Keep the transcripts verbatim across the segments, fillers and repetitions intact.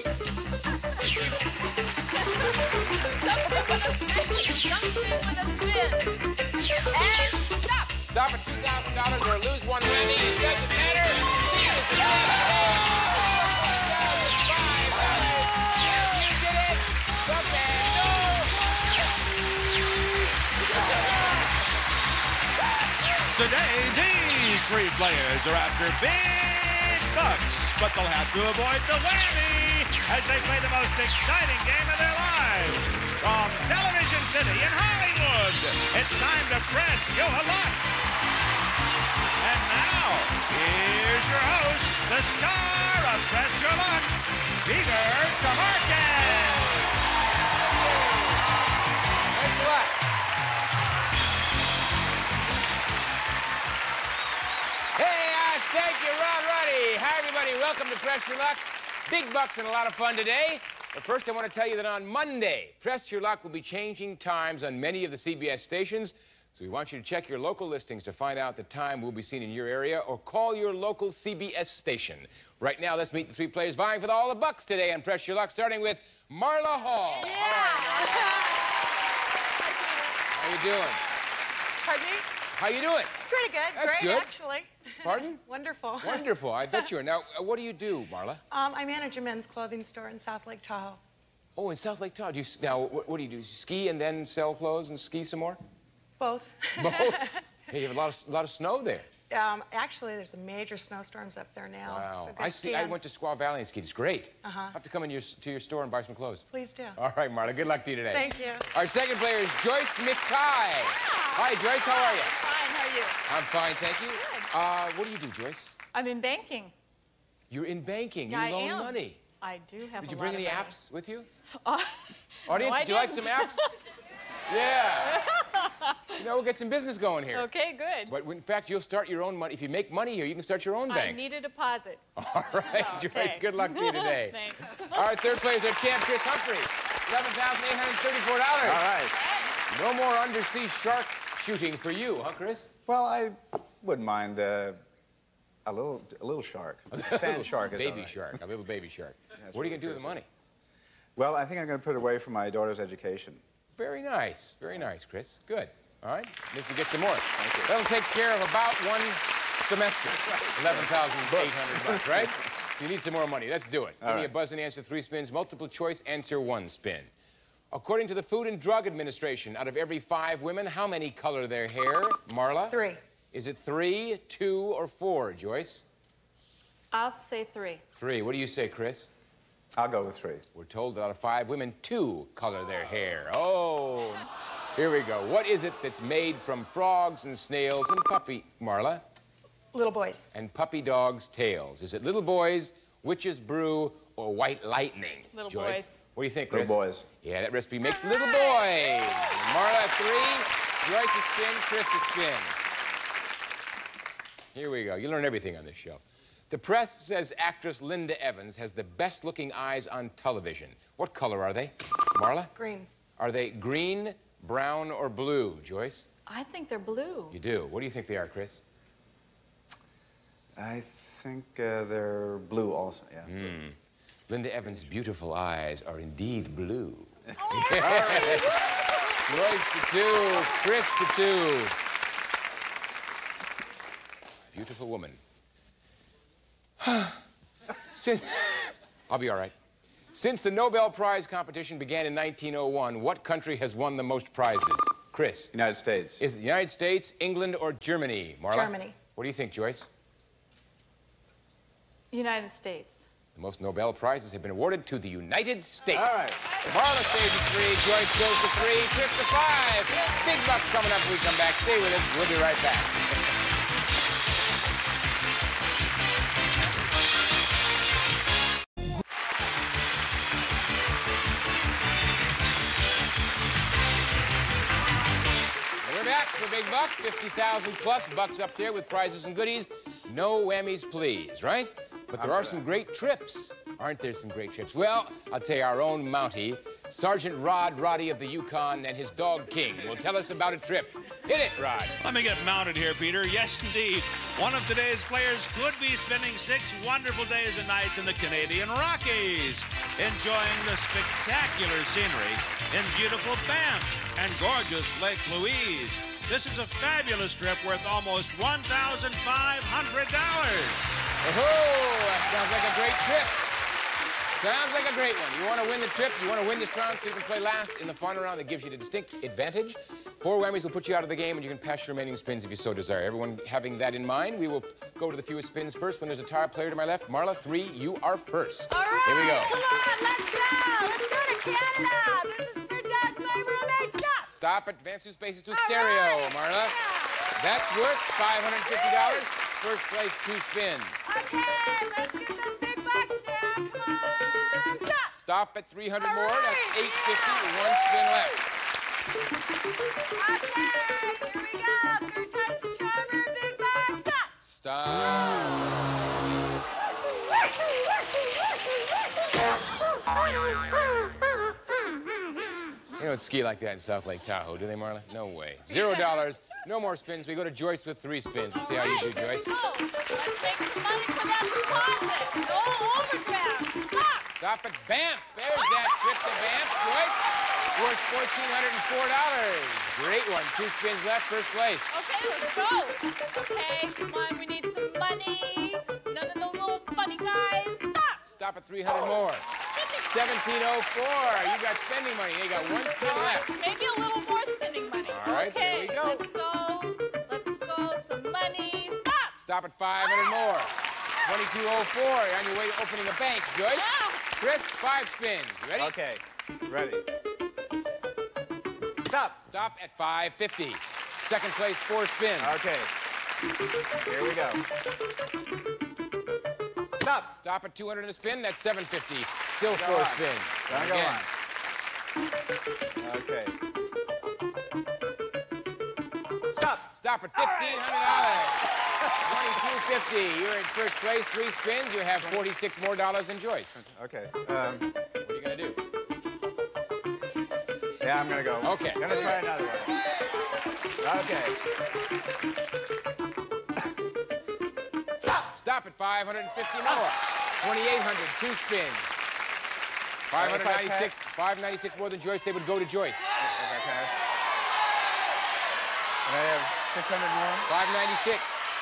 Stop at two thousand dollars or lose one Whammy. It doesn't matter. It is a You did it. Something. Today, these three players are after big bucks, but they'll have to avoid the whammy as they play the most exciting game of their lives. From Television City in Hollywood, it's time to press your luck. And now, here's your host, the star of Press Your Luck, Peter DeMarcus. Thanks a lot. Hey, uh, thank you, Ron Ruddy. Hi, everybody. Welcome to Press Your Luck. Big bucks and a lot of fun today. But first, I want to tell you that on Monday, Press Your Luck will be changing times on many of the C B S stations. So we want you to check your local listings to find out the time we'll be seen in your area, or call your local C B S station. Right now, let's meet the three players vying for all the bucks today on Press Your Luck, starting with Marla Hall. Yeah. All right, Marla. How you doing? Pardon me? How you doing? Pretty good. That's Great, good. actually. Pardon? Wonderful. Wonderful. I bet you are. Now, uh, what do you do, Marla? Um, I manage a men's clothing store in South Lake Tahoe. Oh, in South Lake Tahoe. Do you, now, what, what do you do? You ski and then sell clothes and ski some more? Both. Both? Hey, you have a lot of, a lot of snow there. Um, actually, there's some major snowstorms up there now. Wow. So good I see. skiing. I went to Squaw Valley and skied. It's great. Uh-huh. I have to come in your, to your store and buy some clothes. Please do. All right, Marla. Good luck to you today. Thank you. Our second player is Joyce McTighe. Hi, Joyce. How are you? Fine, how are you? I'm fine, thank you. Good. Uh, what do you do, Joyce? I'm in banking. You're in banking. Yeah, you I loan am. money. I do have Did a you bring lot any of money. apps with you? Uh, Audience, no, I do you like didn't. some apps? Yeah. You know, we'll get some business going here. Okay, good. But in fact, you'll start your own money. If you make money here, you can start your own I bank. need a deposit. All right, So, Joyce, okay. good luck to you today. Thanks. Our third player is our champ, Chris Humphrey. eleven thousand eight hundred thirty-four dollars. All right. No more undersea shark shooting for you, huh, Chris? Well, I wouldn't mind uh, a little, a little shark. A sand shark is all Baby right. shark, a little baby shark. That's What are you what going to do it with the is. money? Well, I think I'm going to put it away for my daughter's education. Very nice, very nice, Chris. Good. All right, Miss you get some more. Thank you. That'll take care of about one semester. eleven thousand eight hundred bucks, right? So you need some more money. Let's do it. All Give me right. a buzz and answer three spins. Multiple choice, answer one spin. According to the Food and Drug Administration, out of every five women, how many color their hair? Marla? Three. Is it three, two, or four, Joyce? I'll say three. Three. What do you say, Chris? I'll go with three. We're told that out of five women, two color their hair. Oh, here we go. What is it that's made from frogs and snails and puppy, Marla? Little boys. And puppy dogs' tails? Is it little boys, witch's brew, or white lightning? Little Joyce? boys. What do you think, Chris? Little boys. Yeah, that recipe makes little boys. Marla, three. Joyce a spin. Chris a spin. Here we go. You learn everything on this show. The press says actress Linda Evans has the best-looking eyes on television. What color are they? Marla? Green. Are they green, brown, or blue, Joyce? I think they're blue. You do. What do you think they are, Chris? I think uh, they're blue also, yeah. Mm. Linda Evans' beautiful eyes are indeed blue. Joyce to two, Chris to two. Beautiful woman. Since, I'll be all right. Since the Nobel Prize competition began in nineteen oh one, what country has won the most prizes? Chris? United States. Is it the United States, England, or Germany? Marla? Germany. What do you think, Joyce? United States. The most Nobel Prizes have been awarded to the United States. All right. Marla stays at three, Joyce goes to three, Chris to five. Big bucks coming up when we come back. Stay with us. We'll be right back. We're back for big bucks, fifty thousand plus bucks up there with prizes and goodies. No whammies, please, right? But there are some great trips. Aren't there some great trips? Well, I'll tell you, our own Mountie, Sergeant Rod Roddy of the Yukon, and his dog King will tell us about a trip. Hit it, Rod. Let me get mounted here, Peter. Yes, indeed. One of today's players could be spending six wonderful days and nights in the Canadian Rockies. enjoying the spectacular scenery in beautiful Banff and gorgeous Lake Louise. This is a fabulous trip worth almost one thousand five hundred dollars. Oh, that sounds like a great trip. Sounds like a great one. You want to win the trip, you want to win this round so you can play last in the final round that gives you the distinct advantage. Four whammies will put you out of the game, and you can pass your remaining spins if you so desire. Everyone having that in mind, we will go to the fewest spins first when there's a tire player to my left. Marla, three, you are first. All right, here we go. Come on, let's go. Let's go to Canada. This is for Doug, my roommate. Stop. Stop. Advance two spaces to All stereo, right. Marla. Yeah. That's worth five hundred fifty dollars. First place, two spins. Okay, let's get those big bucks now. Come on. Stop. Stop at three hundred All more. right, That's eight fifty. yeah. One spin left. Okay, here we go. Third time's the charmer. Big bucks. Stop. Stop. They don't ski like that in South Lake Tahoe, do they, Marla? No way. Zero dollars. No more spins. We go to Joyce with three spins. Let's see how you do, Joyce. Go. Let's make some money for that deposit. No overdraft. Stop. Stop at Banff. There's that trip to Banff, Joyce. Worth fourteen hundred four dollars. Great one. Two spins left, first place. Okay, let's go. Okay, come on. We need some money. None of those little funny guys. Stop. Stop at three hundred more. seventeen oh four. You got spending money. You got one spin left. Maybe a little more spending money. All right, okay, here we go. let's go. Let's go. Some money. Stop. Stop at five hundred more. twenty-two oh four. You're on your way to opening a bank, Joyce. Wow. Chris, five spins. You ready? Okay, ready. Stop. Stop at five fifty. Second place, four spins. Okay. Here we go. Stop. Stop at two hundred and a spin. That's seven fifty. Still Go four on. spins. Don't go Again. on. Okay. Stop. Stop at fifteen hundred dollars. twenty-two fifty. You're in first place. Three spins. You have forty-six more dollars than Joyce. Okay. Um, What are you going to do? yeah, I'm gonna go. Okay. Gonna try another one. Okay. Stop. Stop at five hundred fifty more. twenty-eight hundred. Two spins. five ninety-six. five ninety-six more than Joyce. They would go to Joyce. If I pass. And I have six hundred more. five ninety-six.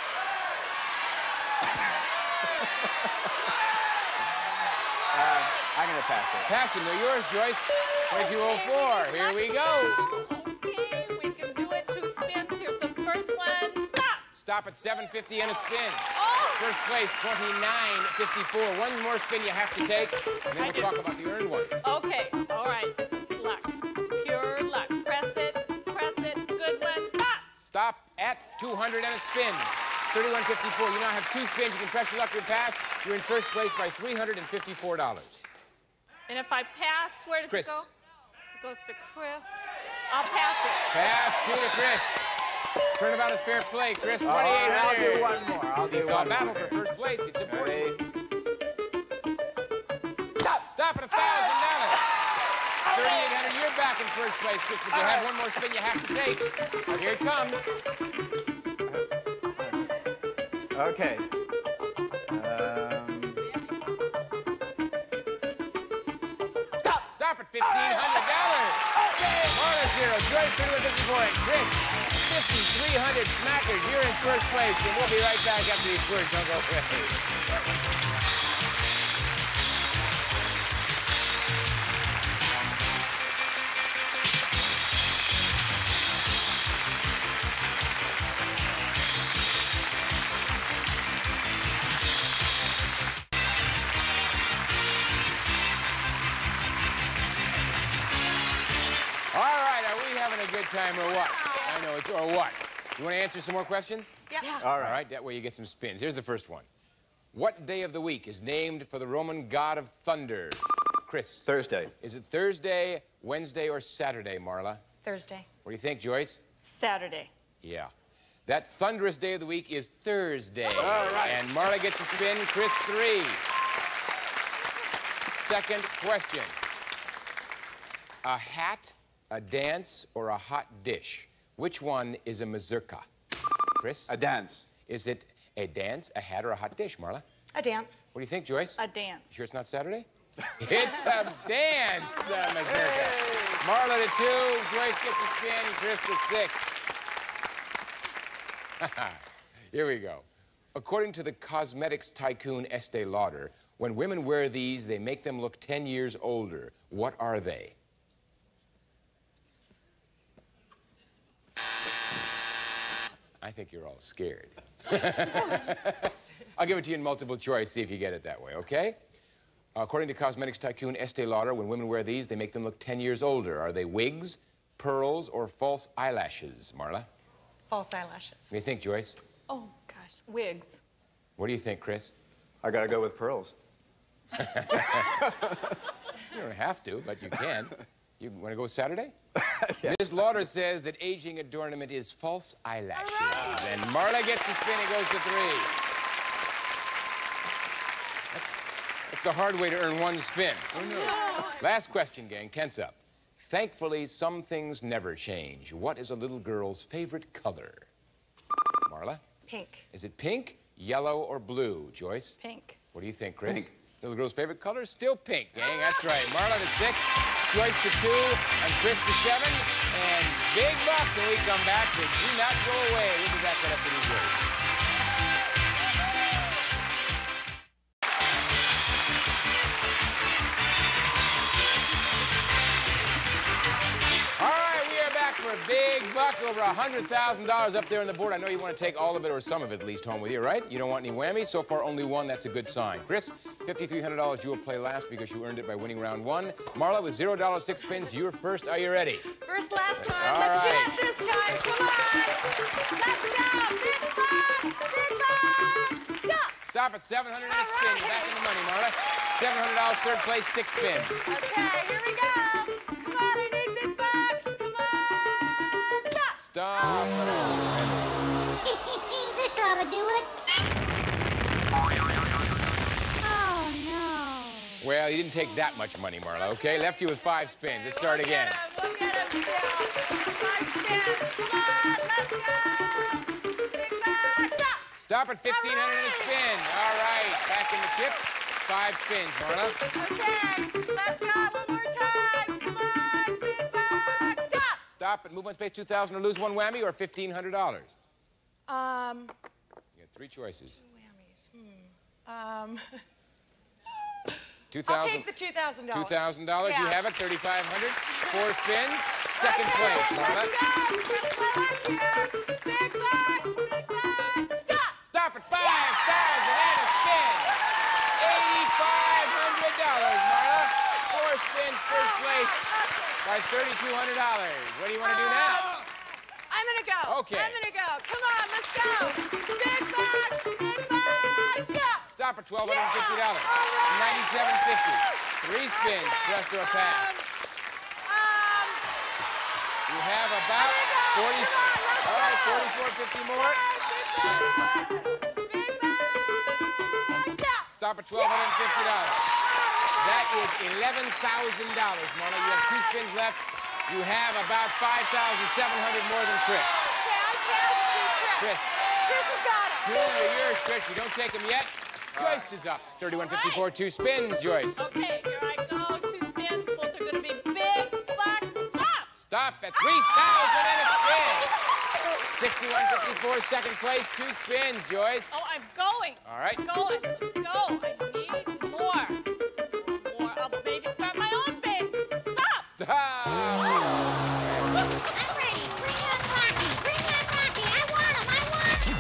Uh, I'm gonna pass it. Pass him. They're yours, Joyce. twenty-two oh four. Here we go. Okay, we can do it. Two spins. Here's the first one. Stop. Stop at seven fifty and a spin. Oh. First place, twenty-nine fifty-four. One more spin you have to take, and then I we'll do. talk about the earned one. Okay. All right. This is luck. Pure luck. Press it. Press it. Good one. Stop. Stop at two hundred and a spin. thirty-one fifty-four. You now have two spins. You can press your luck or pass. You're in first place by three hundred fifty-four dollars. And if I pass, where does Chris. it go? It goes to Chris. I'll pass it. Pass to the Chris. Turnabout is fair play, Chris. All twenty-eight right, I'll hundred. do one more. I'll do Seesaw one battle more. for first place. It's important. Ready? Stop. Stop at one thousand dollars. thirty-eight hundred. You're back in first place, Chris, but you have one more spin you have to take. But here it comes. Okay. Um, Stop. Stop at fifteen hundred dollars. Marla zero. Joyce thirty-one fifty-four. And Chris, fifty-three hundred smackers. You're in first place, and we'll be right back after these words. Don't go away. All right, are we having a good time or what? I know it's or what. You want to answer some more questions? Yeah. all All right. right, that way you get some spins. Here's the first one. What day of the week is named for the Roman god of thunder? Chris. Thursday. Is it Thursday, Wednesday, or Saturday, Marla? Thursday. What do you think, Joyce? Saturday. Yeah. That thunderous day of the week is Thursday. All right. And Marla gets a spin, Chris three. Second question. A hat, a dance, or a hot dish? Which one is a mazurka? Chris? A dance. Is it a dance, a hat, or a hot dish, Marla? A dance. What do you think, Joyce? A dance. You sure it's not Saturday? It's a dance, uh, Mazurka. Marla to two, Joyce gets a spin, and Chris to six. Here we go. According to the cosmetics tycoon Estee Lauder, when women wear these, they make them look ten years older. What are they? I think you're all scared. I'll give it to you in multiple choice, see if you get it that way, okay? According to cosmetics tycoon Estee Lauder, when women wear these, they make them look ten years older. Are they wigs, pearls, or false eyelashes, Marla? False eyelashes. What do you think, Joyce? Oh, gosh. Wigs. What do you think, Chris? I gotta go with pearls. You don't have to, but you can. You want to go Saturday? Yeah. Miss Lauder says that aging adornment is false eyelashes. Right. And Marla gets the spin and goes to three. That's, that's the hard way to earn one spin. Oh, no. Last question, gang. Tense up. Thankfully, some things never change. What is a little girl's favorite color? Marla? Pink. Is it pink, yellow, or blue, Joyce? Pink. What do you think, Chris? Pink. Little girl's favorite color? Still pink, gang. That's right. Marla to six, Joyce to two, and Chris to seven. And big bucks when we come back, so do not go away. We'll be back right after these words. For big bucks, over one hundred thousand dollars up there on the board. I know you want to take all of it or some of it at least home with you, right? You don't want any whammies. So far, only one. That's a good sign. Chris, fifty-three hundred dollars. You will play last because you earned it by winning round one. Marla, with zero dollars, six spins, you're first. Are you ready? First, last time. All Let's right. do it this time. Come on. Let's go. Big bucks. Big bucks. Stop. Stop at seven hundred dollars and a spin. You're back in the money, Marla. seven hundred dollars, third place, six spins. Okay, here we go. Come on, I need big bucks. Come on. Stop. Stop. This ought to do it. Oh, no. Well, you didn't take that much money, Marla, okay? Left you with five spins. Let's start again. Look at him, look at him still. Five spins. Come on, let's go. Big bucks. Stop. Stop at fifteen hundred dollars and a spin. All right, back in the chips. Five spins, Marla. Okay, let's go one more time. Come on, big bucks. Stop. Stop at move on space two thousand or lose one whammy or fifteen hundred dollars. Um, You got three choices. whammies. Hmm. Um, two I'll thousand. take the two thousand dollars. two thousand dollars. You Yeah. have it. thirty-five hundred. Four spins. Second place, Marla. Let's go. That's my luck here. Big bucks, big bucks. Stop. Stop at five thousand and a spin. eighty-five hundred dollars, Marla. Four spins, first place by thirty-two hundred dollars. What do you want to do now? I'm gonna go. Okay. I'm gonna go. Come on, let's go. Big bucks, big bucks. Stop. Stop at twelve hundred fifty dollars. Yeah. All right. ninety-seven fifty. Three spins, press or pass. Um, You have about I'm gonna go. forty. Come on, let's All right, go. forty-four fifty more. big bucks, big bucks. Stop. Stop at twelve hundred fifty dollars. That is eleven thousand dollars, Marla. You have two spins left. You have about five thousand seven hundred more than Chris. Okay, I passed to Chris. Chris. Chris has got it. Two are yours, Chris. You don't take them yet. Joyce is up. thirty-one fifty-four, two spins, Joyce. Okay, here I go. Two spins. Both are going to be big bucks. Stop. Stop at three thousand and a spin. sixty-one fifty-four, second place, two spins, Joyce. Oh, I'm going. All right. I'm going. Go. I need more. More. I'll maybe start my own bid. Stop. Stop. I'm ready. Bring on Rocky. Bring on Rocky. I want him. I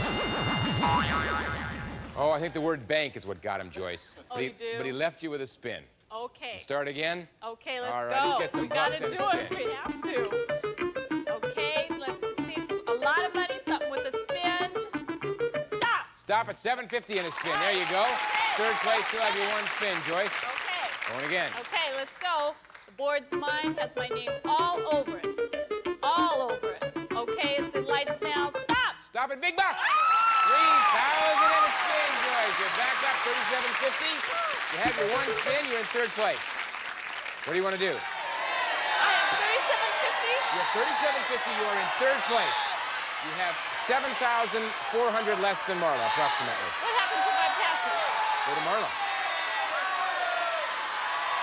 want him. Oh, I think the word bank is what got him, Joyce. Oh, but he, you do? But he left you with a spin. Okay. Start again. Okay, let's All right, go. let's get some we gotta bucks and a do it. spin. We have to. Okay, let's see. It's a lot of money. Something with a spin. Stop. Stop at seven fifty and a spin. There you go. Third place, still have your one spin, Joyce. Okay. Going again. Okay, let's go. The board's mine, has my name all over it. All over it. Okay, it's in lights now. Stop! Stop at big bucks. three thousand and a spin, Joyce. You're back up, thirty-seven fifty. You have your one spin, you're in third place. What do you want to do? I have thirty-seven fifty. You have thirty-seven fifty, you are in third place. You have seven thousand four hundred less than Marla, approximately. What happens if I pass it? Go to Marla.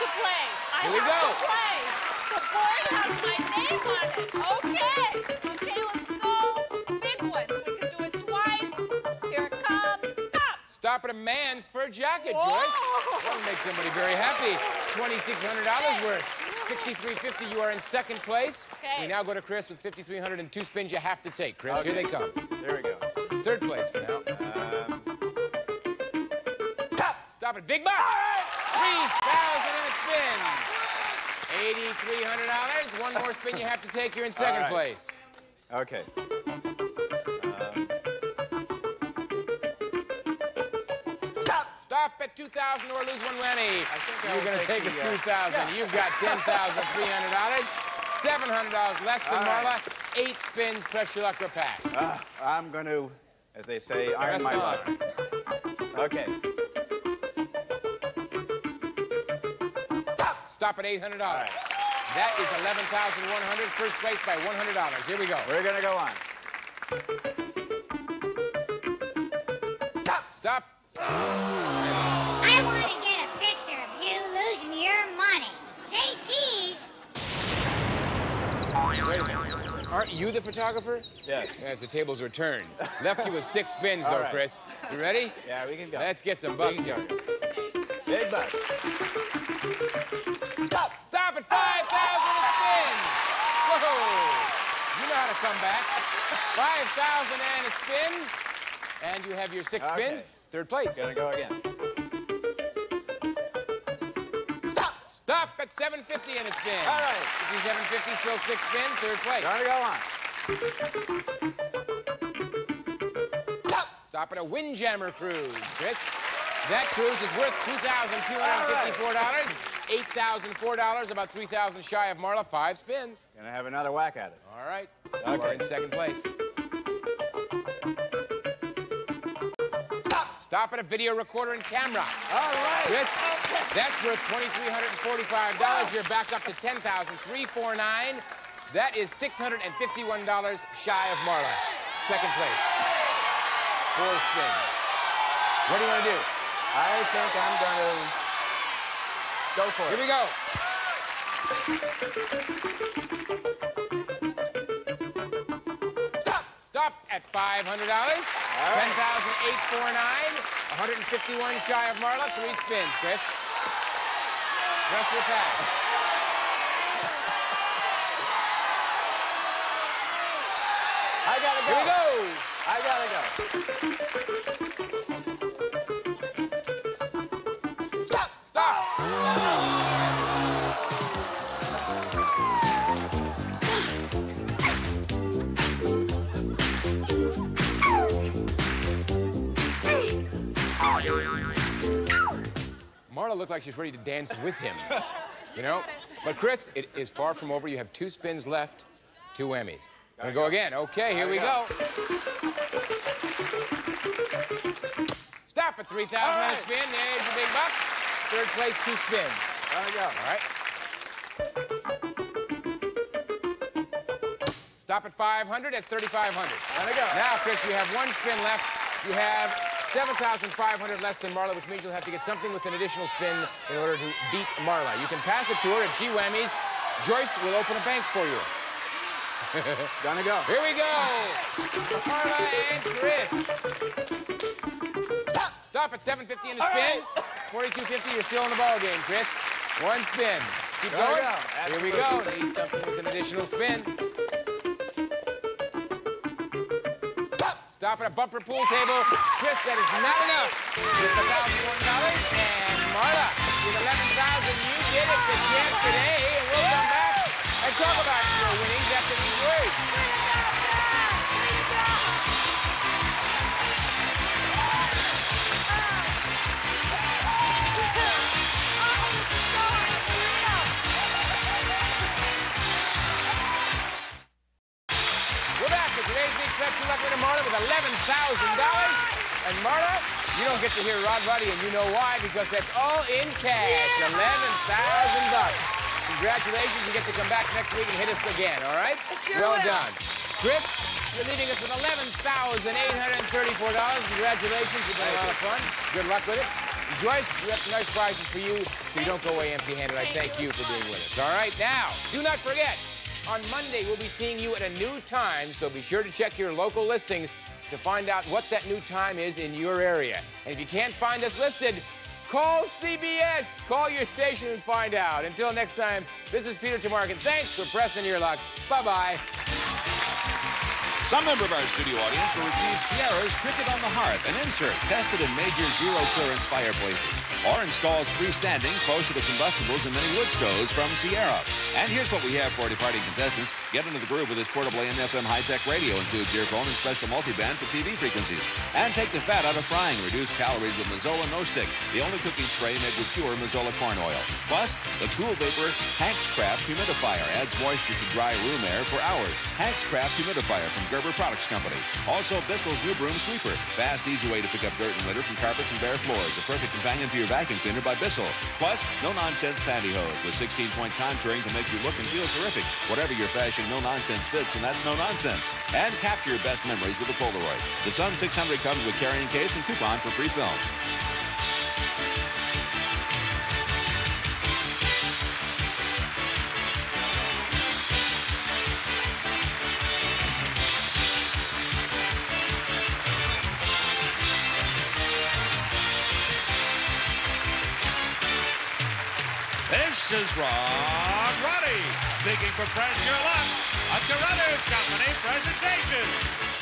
to play. I Here we have go. to play. The board has my name on it. Okay. Okay, let's go. Big one. We can do it twice. Here it comes. Stop. Stop at a man's fur jacket, Whoa. Joyce. That'll make somebody very happy. twenty-six hundred dollars worth. sixty-three fifty, you are in second place. Okay. We now go to Chris with fifty-three hundred and two spins you have to take. Chris, Okay. here they come. There we go. Third place for now. Um, Stop! Stop it. Big bucks! three thousand and a spin. eighty-three hundred dollars. One more spin you have to take. You're in second right. place. okay. Stop! Stop at two thousand or lose one whammy. I think I You're will going to take take a the, uh, two thousand. yeah. You've got ten thousand three hundred dollars. seven hundred dollars less than All right. Marla. Eight spins, press your luck or pass. Uh, I'm going to, as they say, iron Press my on. luck. Okay. Stop! Stop at eight hundred dollars. All right. That is eleven thousand one hundred dollars. First place by one hundred dollars. Here we go. We're going to go on. Stop! Stop! I want to get a picture of you losing your money. Say cheese. Wait a minute. Aren't you the photographer? Yes. Yes, the tables were turned. Left you with six spins, All though, right. Chris. You ready? Yeah, we can go. Let's get some bucks We can here. go. Big bucks. Stop! Stop at five thousand a spin! Whoa! You know how to come back. five thousand and a spin. And you have your six Okay. spins. Third place. Gonna go again. Stop! Stop at seven fifty and a spin. All right. fifty-seven fifty, still six spins. Third place. Gonna go on. Stop! Stop at a Windjammer cruise, Chris. That cruise is worth two thousand two hundred fifty-four dollars. eight thousand four dollars, about three thousand dollars shy of Marla. Five spins. Gonna have another whack at it. All right. You are Okay. in second place. Stop! Stop at a video recorder and camera. All right. Chris, that's worth two thousand three hundred forty-five dollars. You're back up to ten thousand three hundred forty-nine dollars. That is six hundred fifty-one dollars shy of Marla. Second place. Four spins. What do you want to do? I think I'm gonna go for Here it. we go. Stop! Stop at five hundred dollars. right. ten thousand eight hundred forty-nine dollars. one hundred fifty-one shy of Marla. Three spins, Chris. Press your pass. I gotta go. Here we go. I gotta go. Stop! Stop! Marla looked like she's ready to dance with him. You know? But Chris, it is far from over. You have two spins left, two whammies. Gonna go again. Okay, here we go. Stop at three thousand All and a right. spin. There's your big bucks. Third place, two spins. Gonna go. All right. Stop at five hundred. That's thirty-five hundred. Gonna go. Now, Chris, you have one spin left. You have seven thousand five hundred less than Marla, which means you'll have to get something with an additional spin in order to beat Marla. You can pass it to her. If she whammies, Joyce will open a bank for you. Gonna go. Here we go. Marla and Chris. Stop. Stop at seven fifty in the All spin. right. forty-two fifty, you're still in the ball game, Chris. One spin. Keep There we going. go. Here we go. Need something with an additional spin. Stop. Stop at a bumper pool table. Chris, that is not enough. With one thousand one dollars. And Marla, with eleven thousand dollars, you did it, the champ today. And we'll come back and talk about your winnings after these words. We're back with today's big stretch of luck with Marla with eleven thousand dollars. And Marla, you don't get to hear Rod Ruddy, and you know why, because that's all in cash. eleven thousand bucks. Congratulations, you get to come back next week and hit us again, all right? sure well will. done. Chris, you're leaving us with eleven thousand eight hundred thirty-four dollars. Congratulations, you've been a lot of fun. Good luck with it. Joyce, we have some nice prizes for you, so you don't go away empty-handed. I thank you for being with us. All right, now, do not forget, on Monday, we'll be seeing you at a new time, so be sure to check your local listings to find out what that new time is in your area. And if you can't find us listed, call C B S. Call your station and find out. Until next time, this is Peter Tamarkin. Thanks for pressing your luck. Bye-bye. Some member of our studio audience will receive Sierra's Cricket on the Hearth, an insert tested in major zero-clearance fireplaces, or installs freestanding, kosher to combustibles and many wood stoves from Sierra. And here's what we have for departing contestants. Get into the groove with this portable A M F M high-tech radio. Includes earphone and special multiband for T V frequencies. And take the fat out of frying. Reduce calories with Mazola No Stick, the only cooking spray made with pure Mazola corn oil. Plus, the Cool Vapor Hank's Craft Humidifier adds moisture to dry room air for hours. Hank's Craft Humidifier from Gerber Products Company. Also, Bissell's new broom sweeper. Fast, easy way to pick up dirt and litter from carpets and bare floors. A perfect companion to your vacuum cleaner by Bissell. Plus, no-nonsense pantyhose with sixteen-point contouring to make you look and feel terrific. Whatever your fashion, no-nonsense fits, and that's no nonsense. And capture your best memories with the Polaroid. The Sun six hundred comes with carrying case and coupon for free film. This is Rod Roddy, speaking for Press Your Luck, a Carruthers Company presentation.